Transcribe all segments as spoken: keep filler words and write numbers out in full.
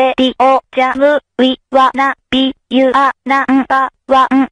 レディオジャム、We wanna be you are number one。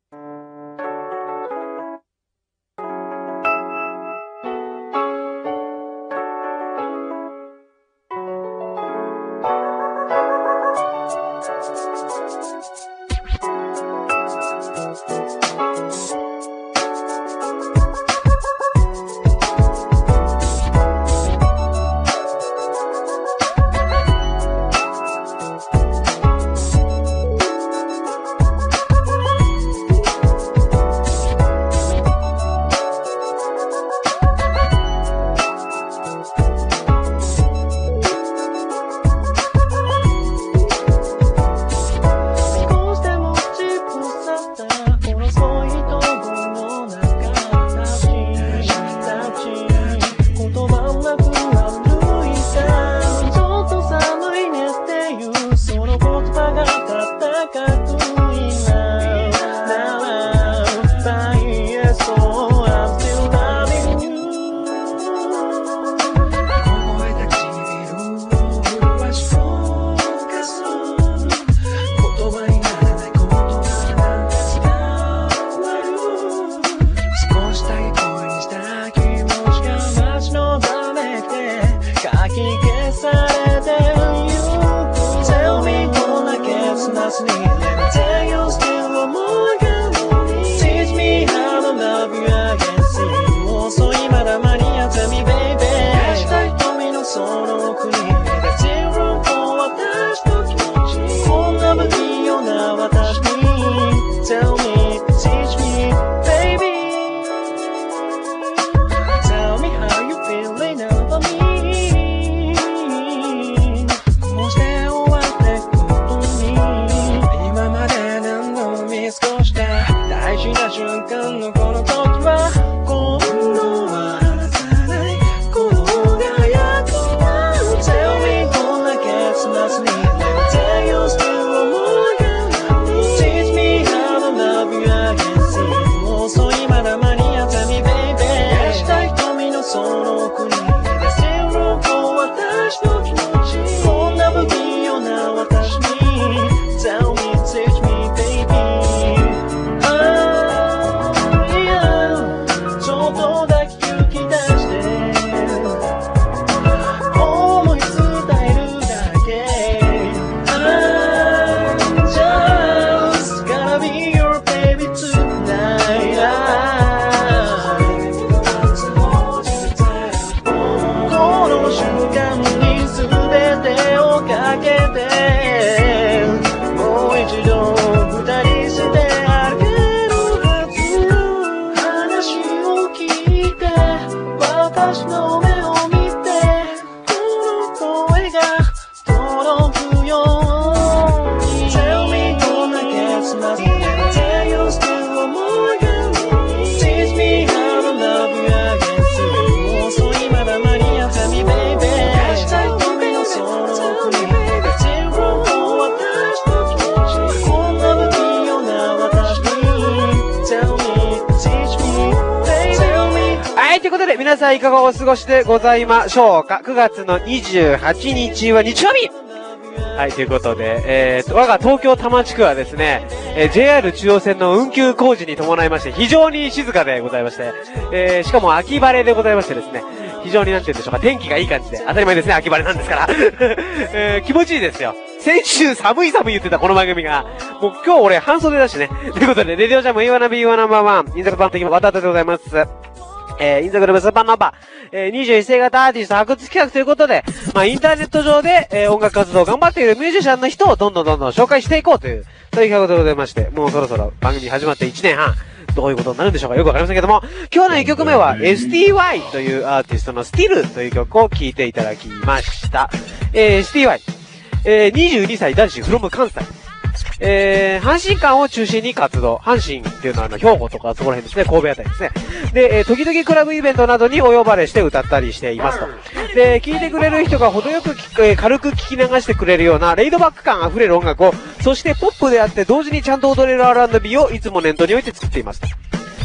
皆さんいかがお過ごしでございましょうか。くがつのにじゅうはちにちは日曜日。はい、ということで、えー、我が東京多摩地区はですね、えー、ジェイアール 中央線の運休工事に伴いまして非常に静かでございまして、えー、しかも秋晴れでございましてですね、非常になんて言うんでしょうか、天気がいい感じで、当たり前ですね、秋晴れなんですから、えー、気持ちいいですよ。先週寒い寒い言ってたこの番組が、もう今日俺半袖だしね。ということで、レディオジャム イーワンナビーワンナンバーワン、インザクパン的に渡ったでございます。えー、インザグルームスーパーノーバー、えー、にじゅういっせい型アーティスト発掘企画ということで、まあ、インターネット上で、えー、音楽活動を頑張っているミュージシャンの人をどんどんどんどん紹介していこうという、そういう企画でございまして、もうそろそろ番組始まっていちねんはん、どういうことになるんでしょうかよくわかりませんけども、今日のいっきょくめは エスティーワイ というアーティストの Still という曲を聴いていただきました。えー、エスティーワイ、えー、にじゅうにさい男子 from 関西。えー、阪神間を中心に活動。阪神っていうのはあの、兵庫とかそこら辺ですね、神戸あたりですね。で、えー、時々クラブイベントなどにお呼ばれして歌ったりしていますと。で、聴いてくれる人が程よく聞く、えー、軽く聞き流してくれるような、レイドバック感あふれる音楽を、そしてポップであって同時にちゃんと踊れる アールアンドビー をいつも念頭に置いて作っていますと。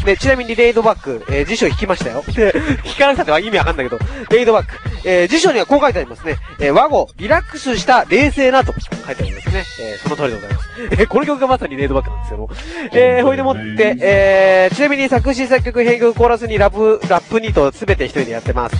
で、ちなみにレイドバック、えー、辞書引きましたよ。引かなくたっては意味わかんないけど、レイドバック。えー、辞書にはこう書いてありますね。えー、和語、リラックスした冷静なと書いてありますね。えー、その通りでございます。えー、この曲がまさにレイドバックなんですけども。えー、ほいでもって、えー、ちなみに作詞作曲編曲コーラスにラブ、ラップにとすべて一人でやってます。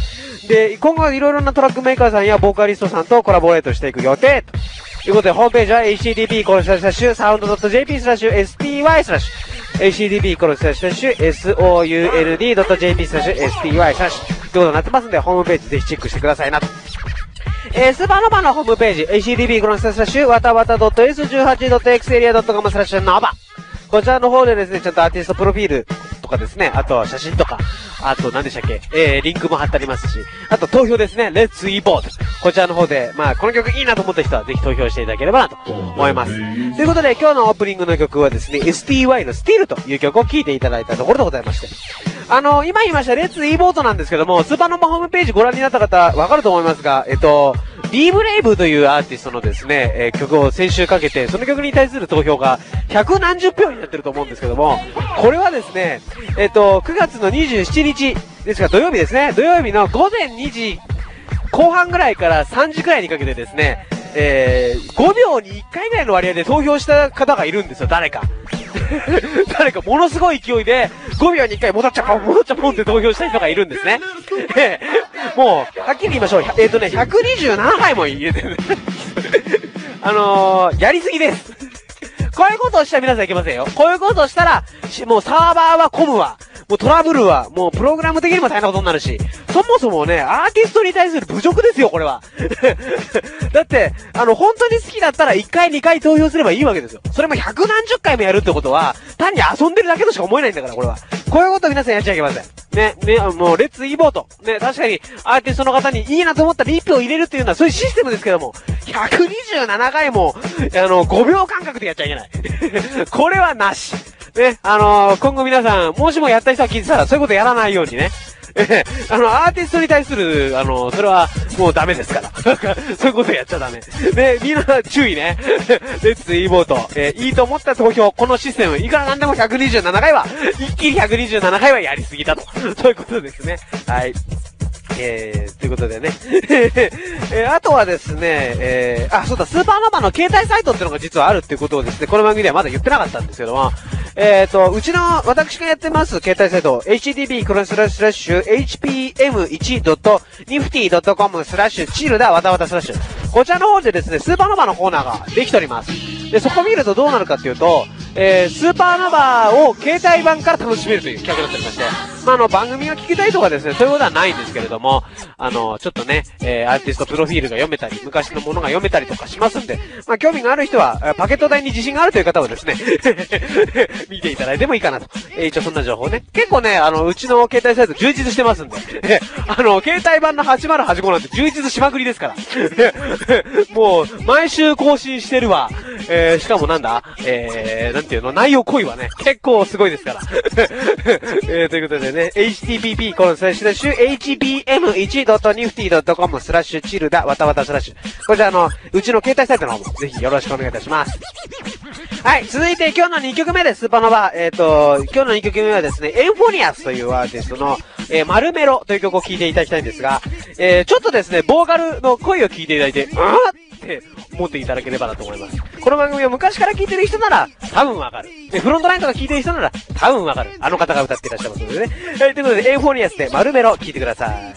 で、今後はいろいろなトラックメーカーさんやボーカリストさんとコラボレートしていく予定と。ということで、ホームページは エイチティーティーピーコロスラッシュサウンドドットジェーピースラッシュエスティーワイスラッシュエイチティーティーピーコロスラッシュ エスオーユーエルディードットジェーピースラッシュエスティーワイスラッシュということになってますんで、ホームページぜひチェックしてくださいなと。えー、スーパーノバのホームページ、エイチティーティーピーコロスラッシュわたわた .エスじゅうはち ドットエクスエリア ドットコム スラッシュノバ。こちらの方でですね、ちょっとアーティストプロフィールとかですね、あとは写真とか、あと何でしたっけ、えー、リンクも貼ってありますし、あと投票ですね、レッツイーボート。こちらの方で、まあ、この曲いいなと思った人はぜひ投票していただければなと思います。ということで、今日のオープニングの曲はですね、エスティーワイ のスティールという曲を聴いていただいたところでございまして。あの、今言いましたレッツイーボートなんですけども、スーパーノバホームページご覧になった方わかると思いますが、えっと、ビーブレイブというアーティストのですね、えー、曲を先週かけて、その曲に対する投票が百何十票になってると思うんですけども、これはですね、えっと、くがつのにじゅうしちにちですが土曜日ですね、土曜日のごぜんにじこう半ぐらいからさんじくらいにかけてですね、えー、ごびょうにいっかいぐらいの割合で投票した方がいるんですよ、誰か。誰かものすごい勢いで、ごびょうにいっかい戻っちゃぽん、戻っちゃぽんって投票した人がいるんですね。もう、はっきり言いましょう。えっとね、ひゃくにじゅうななはいも入れてる。あのー、やりすぎです。こういうことをしたら皆さんいけませんよ。こういうことをしたら、もうサーバーは混むわ。もうトラブルは、もうプログラム的にも大変なことになるし、そもそもね、アーティストに対する侮辱ですよ、これは。だって、あの、本当に好きだったらいっかいにかい投票すればいいわけですよ。それも百何十回もやるってことは、単に遊んでるだけとしか思えないんだから、これは。こういうこと皆さんやっちゃいけません。ね、ね、もう、レッツイーボート。ね、確かに、アーティストの方にいいなと思ったらいっぴょう入れるっていうのは、そういうシステムですけども、ひゃくにじゅうななかいも、あの、ごびょう間隔でやっちゃいけない。これはなし。ね、あのー、今後皆さん、もしもやった人が聞いてたら、そういうことやらないようにね。あの、アーティストに対する、あのー、それは、もうダメですから。そういうことやっちゃダメ。ね、みんな注意ね。レッツイーボート。えー、いいと思った投票、このシステム、いくらなんでもひゃくにじゅうななかいは、一気にひゃくにじゅうななかいはやりすぎたと。そういうことですね。はい。えー、ということでね。えー、あとはですね、えー、あ、そうだ、スーパーノバの携帯サイトっていうのが実はあるっていうことをですね、この番組ではまだ言ってなかったんですけども、えーと、うちの、私がやってます携帯サイト、エイチティーティーピーコロンスラッシュ、エイチピーエムワンドットニフティドットコムスラッシュ、チルダわたわたスラッシュ。こちらの方でですね、スーパーノバのコーナーができております。で、そこ見るとどうなるかっていうと、えー、スーパーノバを携帯版から楽しめるという企画になっておりまして、まあ、あの、番組が聞きたいとかですね、そういうことはないんですけれども、あの、ちょっとね、えー、アーティストプロフィールが読めたり、昔のものが読めたりとかしますんで、まあ、興味がある人は、パケット代に自信があるという方はですね、見ていただいてもいいかなと。えー、一応そんな情報ね。結構ね、あの、うちの携帯サイト充実してますんで、あの、携帯版のはちまるはちごなんて充実しまくりですから。もう、毎週更新してるわ。えー、しかもなんだえー、なんていうの内容濃いわね。結構すごいですから。えー、ということでね、エイチティーピーピーコロンスラッシュスラッシュ エイチピーエムワンドットニフティドットコムスラッシュチルダわたわたスラッシュ。こちらの、うちの携帯サイトの方もぜひよろしくお願いいたします。はい、続いて今日のにきょくめです。スーパーノバ。えっ、ー、と、今日のにきょくめはですね、エンフォニアスというアーティストの、えー、マルメロという曲を聴いていただきたいんですが、えー、ちょっとですね、ボーカルの声を聞いていただいて、うわーって思っていただければなと思います。この番組を昔から聞いてる人なら、多分わかる。で、フロントラインとか聞いてる人なら、多分わかる。あの方が歌っていらっしゃいますのでね。はい、ということで、エンフォニアスでマルメロ聴いてください。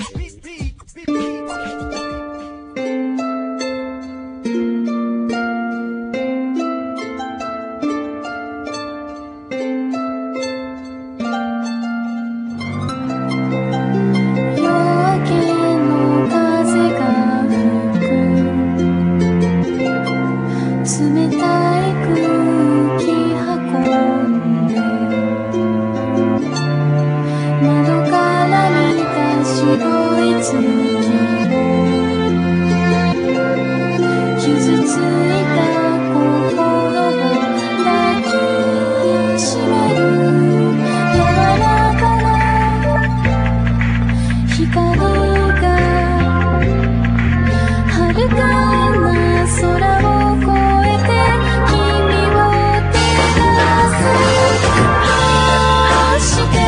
して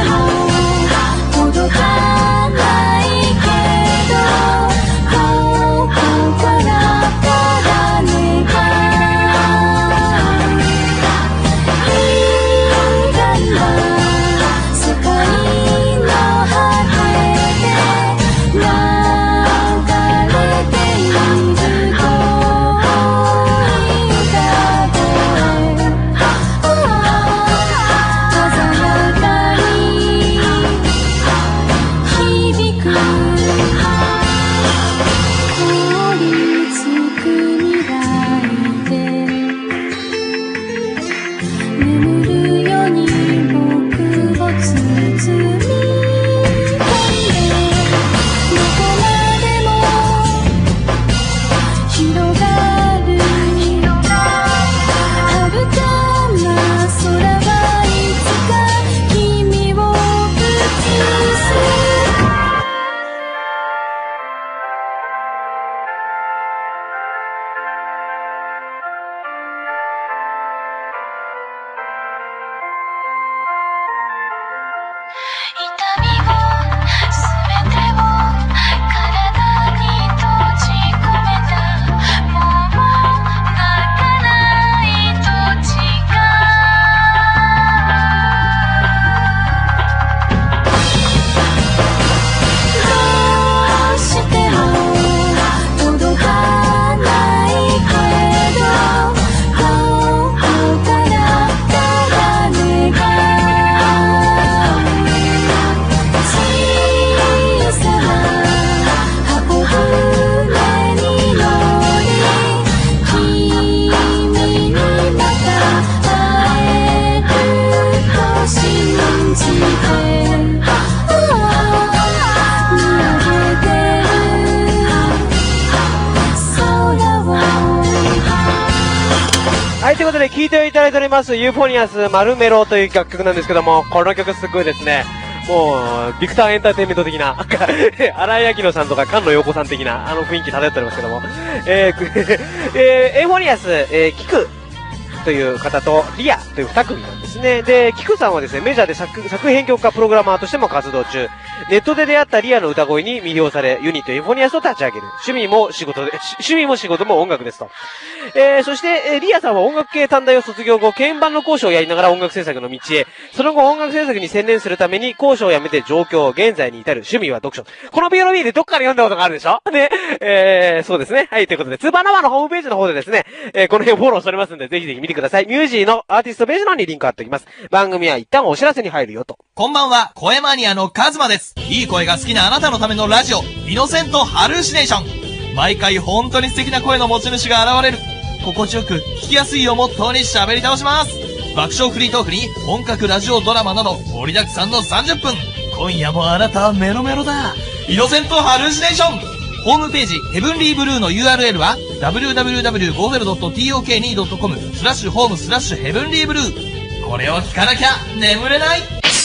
はい、ということで聴いていただいております、ユーフォニアスマルメロという楽曲なんですけども、この曲すごいですね。もう、ビクターエンターテインメント的な、荒井明乃さんとか菅野陽子さん的な、あの雰囲気漂っておりますけども、えー、えー、エーフォニアス、えー、キクという方と、リアという二組なんですね。で、キクさんはですね、メジャーで作、作編曲家プログラマーとしても活動中、ネットで出会ったリアの歌声に魅了され、ユニットエーフォニアスを立ち上げる。趣味も仕事で、趣味も仕事も音楽ですと。えー、そして、えー、リアさんは音楽系短大を卒業後、鍵盤の講師をやりながら音楽制作の道へ、その後音楽制作に専念するために講師を辞めて上京、現在に至る趣味は読書。この ピーエルビー でどっかで読んだことがあるでしょね。えー、そうですね。はい、ということで、ツーバーナワーのホームページの方でですね、えー、この辺フォローしておりますんで、ぜひぜひ見てください。ミュージーのアーティストページの方にリンク貼っておきます。番組は一旦お知らせに入るよと。 こんばんは、声マニアのカズマです。いい声が好きなあなたのためのラジオ、イノセントハルーシネーション。毎回本当に素敵な声の持ち主が現れる。心地よく聞きやすいをモットーに喋り倒します。爆笑フリートークに本格ラジオドラマなど盛りだくさんのさんじゅっぷん。今夜もあなたはメロメロだ。イノセントハルーシネーション。ホームページヘブンリーブルーの ユーアールエル は ダブリューダブリューダブリューごじゅうドットトーケーツードットコム スラッシュホームスラッシュヘブンリーブルー。これを聞かなきゃ眠れない。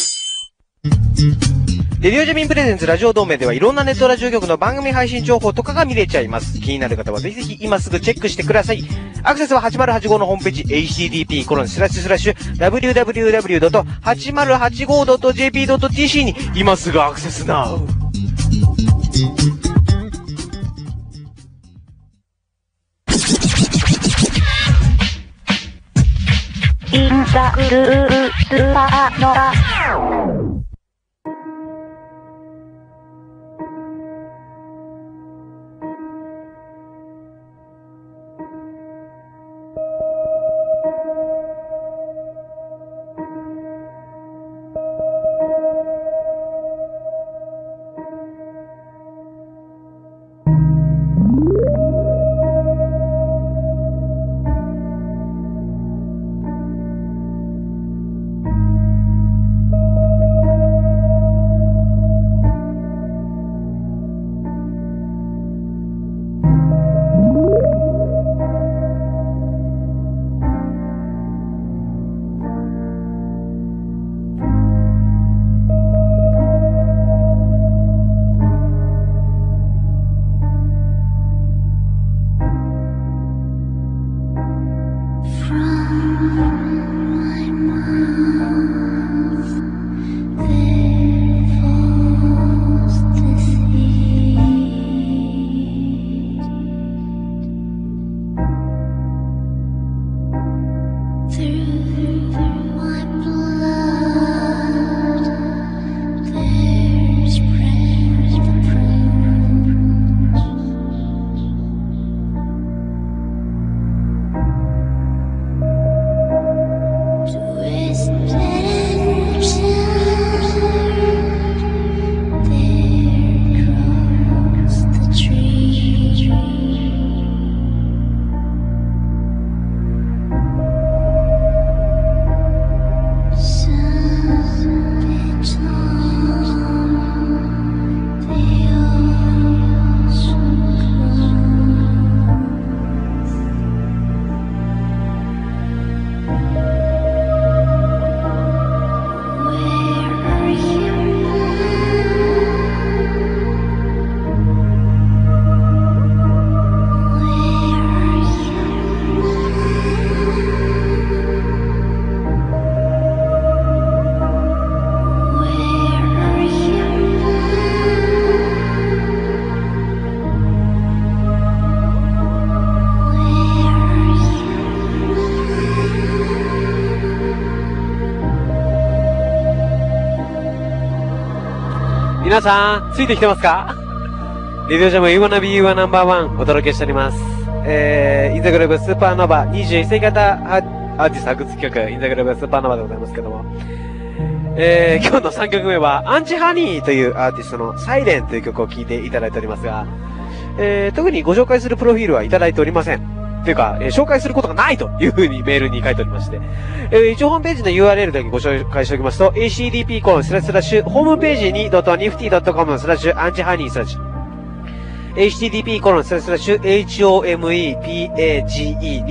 レディオジャミンプレゼンツラジオ同盟ではいろんなネットラジオ局の番組配信情報とかが見れちゃいます。気になる方はぜひぜひ今すぐチェックしてください。アクセスははちまるはちごのホームページ エイチティーティーピーコロンスラッシュスラッシュダブリューダブリューダブリュードットはちまるはちごドットジェーピードットティーシー に今すぐアクセスな。 インスタグループスーパーノバ。 皆さん、ついてきてますか？レディオジャム You Wanna Be You Areナンバーワン お届けしております。えー、インザグルーブスーパーノバにじゅういっせい型アーティスト発掘曲、インザグルーブスーパーノバでございますけども。えー、今日のさんきょくめは、アンチハニーというアーティストのサイレンという曲を聴いていただいておりますが、えー、特にご紹介するプロフィールはいただいておりません。というか、えー、紹介することがないという風にメールに書いておりまして、えー、一応ホームページの ユーアールエル だけご紹介しておきますと、エーシーディーピー コロンスラッシュスラッシュホームページに .nifty.com スラッシュアンチハニースラッシュエイチティーティーピー コロンスラッシュスラッシュ ホメ ページ に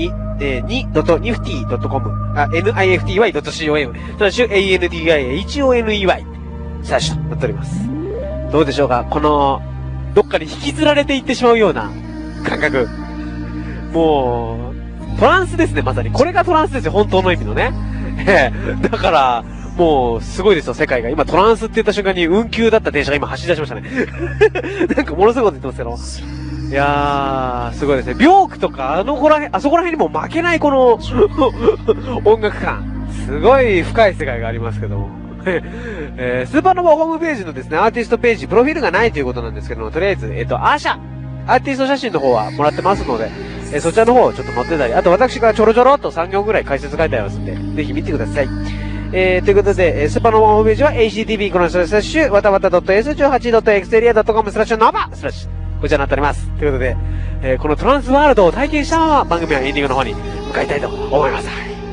えー、にドットニフティドットコム、あ、ニフティドットコム、スラッシュ エーエヌディーアイエイチオーエヌイーワイ、スラッシュとなっております。どうでしょうかこの、どっかに引きずられていってしまうような感覚。もう、トランスですね、まさに。これがトランスですよ、本当の意味のね。だから、もう、すごいですよ、世界が。今、トランスって言った瞬間に運休だった電車が今走り出しましたね。なんか、ものすごいこと言ってますけど。いやー、すごいですね。ビョークとか、あの子らへん、あそこら辺にも負けないこの、音楽感。すごい深い世界がありますけども。えー、スーパーノヴァホームページのですね、アーティストページ、プロフィールがないということなんですけども、とりあえず、えっと、アーシャ、アーティスト写真の方はもらってますので、えー、そちらの方をちょっと載ってたり、あと私がちょろちょろっとさん行ぐらい解説書いてありますんで、ぜひ見てください。えー、ということで、えー、スーパーノヴァホームページは エーシーティービー コロンスラッシュ、わたわた .エスじゅうはち ドットエクセリア ドットコム スラッシュノバスラッシュ、こちらになっております。ということで、えー、このトランスワールドを体験したまま番組はエンディングの方に向かいたいと思います。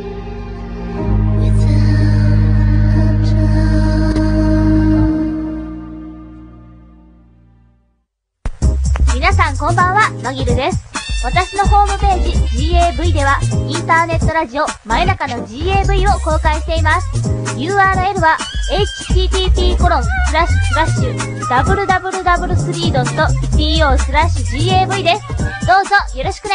皆さんこんばんは、のぎるです。私のホームページ ジーエーブイ ではインターネットラジオ真夜中の ジーエーブイ を公開しています。ユーアールエル は エイチティーティーピーコロンスラッシュスラッシュダブリュダブリュダブリュスリードットティーオースラッシュジーエーブイ です。どうぞよろしくね。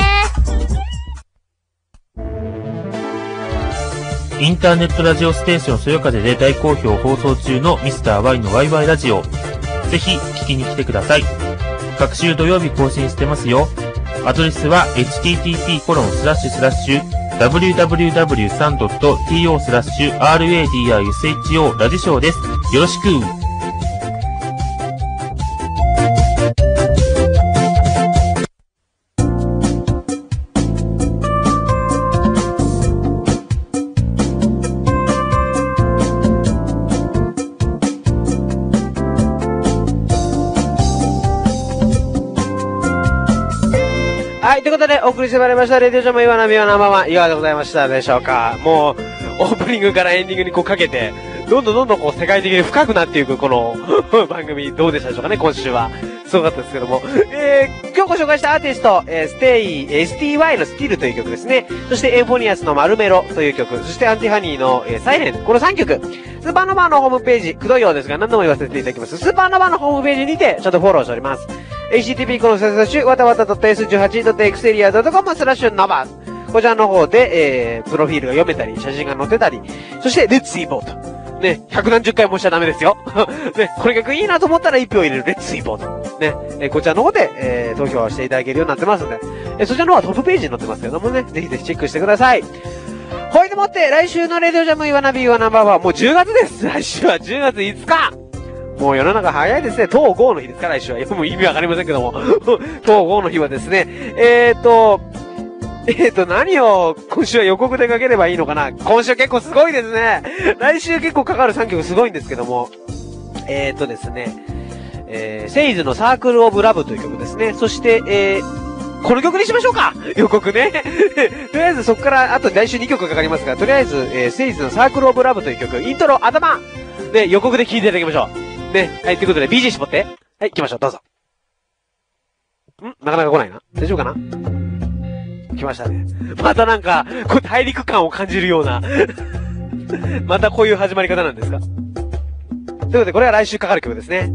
インターネットラジオステーションそよ風で大好評放送中のミスター Y のワイワイラジオ。ぜひ聞きに来てください。各週土曜日更新してますよ。アドレスは エイチティーティーピーコロンスラッシュスラッシュダブリュダブリュダブリュスリードットティーオースラッシュアールエーディーアイエスエイチオー ラジショーです。よろしく。 はい、ということで、お送りしてまいりました、レディオジャム岩波はナンバーワン、いかがでございましたでしょうか。もう、オープニングからエンディングにこうかけて、どんどんどんどんこう世界的に深くなっていくこの番組、どうでしたでしょうかね、今週は。すごかったですけども。えー、今日ご紹介したアーティスト、えー、ステイ、エスティーワイ のスティルという曲ですね。そしてエンフォニアスのマルメロという曲、そしてアンティハニーの、えー、サイレン、このさんきょく。スーパーノヴァのホームページ、くどいようですが何度も言わせていただきます。スーパーノヴァのホームページにて、ちょっとフォローしております。エイチティーピー コロンスラッシュわたわた .エスじゅうはち ドットエクセリア ドットコム スラッシュノバー。こちらの方で、えー、プロフィールが読めたり、写真が載ってたり、そして、レッツシーボート。ね、百何十回もしちゃダメですよ。ね、これ曲いいなと思ったら一票入れる、レッツシーボート。ね、えー、こちらの方で、えー、投票していただけるようになってますので、えー、そちらの方はトップページに載ってますけどもね、ぜひぜひチェックしてください。ほいでもって、来週のレディオジャムイワナビーはナンバーワン、もうじゅうがつです。来週はじゅうがついつか。もう世の中早いですね。東郷の日ですか、来週は。いや、もう意味わかりませんけども。東郷の日はですね、えーと、えーと、何を今週は予告でかければいいのかな。今週結構すごいですね。来週結構かかるさんきょくすごいんですけども。えーとですね、えー、セイズのサークルオブラブという曲ですね。そして、えー、この曲にしましょうか予告ね。とりあえずそこから、あと来週にきょくかかりますが、とりあえず、えー、セイズのサークルオブラブという曲、イントロ頭で予告で聴いていただきましょう。ね。はい、ということで ビージー 絞って。はい、行きましょう。どうぞ。んなかなか来ないな。大丈夫かな来ましたね。またなんか、こう大陸感を感じるような。またこういう始まり方なんですか。ということで、これは来週かかる曲ですね。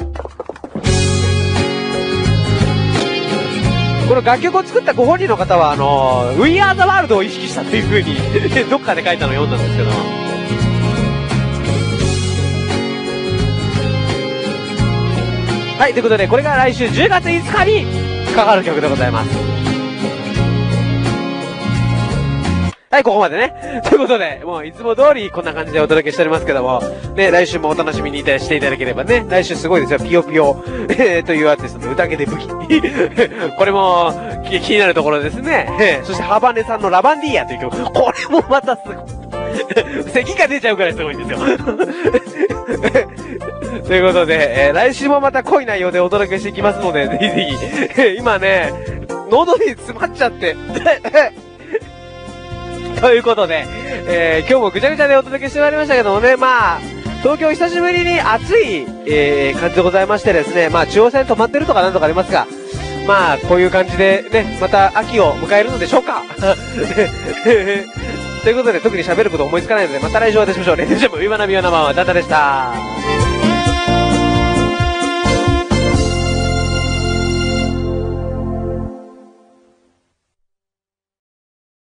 この楽曲を作ったご本人の方は、あの、We Are the World を意識したという風に、どっかで書いたのを読んだんですけど。はい、ということで、これが来週じゅうがついつかにかかる曲でございます。はい、ここまでね。ということで、もういつも通りこんな感じでお届けしておりますけども、ね、来週もお楽しみにしていただければね、来週すごいですよ、ピヨピヨ、えー、というアーティストの宴で武器。これも気、気になるところですね。えー、そしてハバネさんのラバンディーヤという曲、これもまたすごい。咳が出ちゃうくらいすごいんですよ。ということで、えー、来週もまた濃い内容でお届けしていきますので、ぜひぜひ、今ね、喉に詰まっちゃって、ということで、えー、今日もぐちゃぐちゃでお届けしてまいりましたけどもね、まあ、東京久しぶりに暑い、えー、感じでございましてですね、まあ中央線止まってるとかなんとかありますが、 まあ、こういう感じでね、また秋を迎えるのでしょうか。ということで、特に喋ること思いつかないので、また来週お会いしましょう。レディオジャム、ウィバナビワナマンはダダでした。